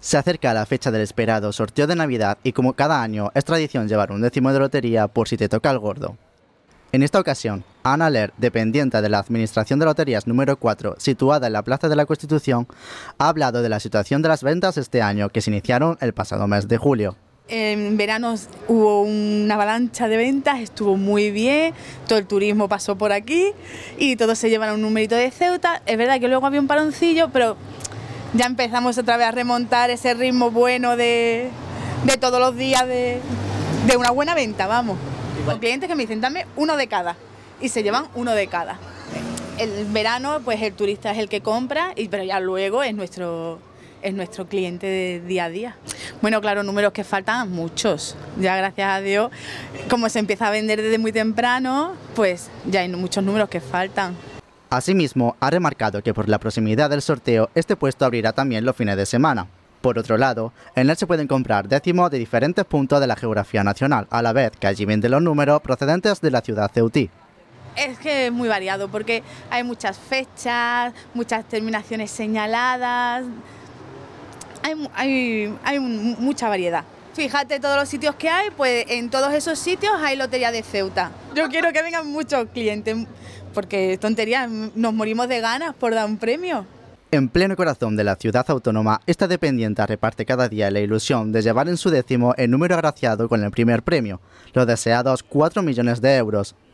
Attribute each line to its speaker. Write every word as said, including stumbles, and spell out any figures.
Speaker 1: Se acerca la fecha del esperado sorteo de Navidad y como cada año es tradición llevar un décimo de lotería por si te toca el gordo. En esta ocasión, Ana Ler, dependiente de la Administración de Loterías número cuatro, situada en la Plaza de la Constitución, ha hablado de la situación de las ventas este año, que se iniciaron el pasado mes de julio.
Speaker 2: En verano hubo una avalancha de ventas, estuvo muy bien, todo el turismo pasó por aquí y todos se llevaron un numerito de Ceuta. Es verdad que luego había un paroncillo, pero ya empezamos otra vez a remontar ese ritmo bueno de, de todos los días de, de una buena venta, vamos. Con clientes que me dicen, dame uno de cada, y se llevan uno de cada. El verano, pues el turista es el que compra, y, pero ya luego es nuestro, es nuestro cliente de día a día. Bueno, claro, números que faltan, muchos. Ya gracias a Dios, como se empieza a vender desde muy temprano, pues ya hay muchos números que faltan.
Speaker 1: Asimismo, ha remarcado que por la proximidad del sorteo, este puesto abrirá también los fines de semana. Por otro lado, en él se pueden comprar décimos de diferentes puntos de la geografía nacional, a la vez que allí venden los números procedentes de la ciudad ceutí.
Speaker 2: Es que es muy variado porque hay muchas fechas, muchas terminaciones señaladas, hay, hay, hay mucha variedad. Fíjate todos los sitios que hay, pues en todos esos sitios hay lotería de Ceuta. Yo quiero que vengan muchos clientes, porque tontería, nos morimos de ganas por dar un premio.
Speaker 1: En pleno corazón de la ciudad autónoma, esta dependiente reparte cada día la ilusión de llevar en su décimo el número agraciado con el primer premio, los deseados cuatro millones de euros.